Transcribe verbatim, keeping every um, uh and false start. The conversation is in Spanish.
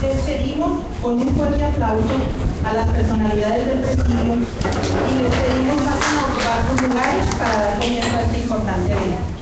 Despedimos con un fuerte aplauso a las personalidades del presidio y les pedimos pasen a ocupar sus lugares para dar comienzo a este importante evento.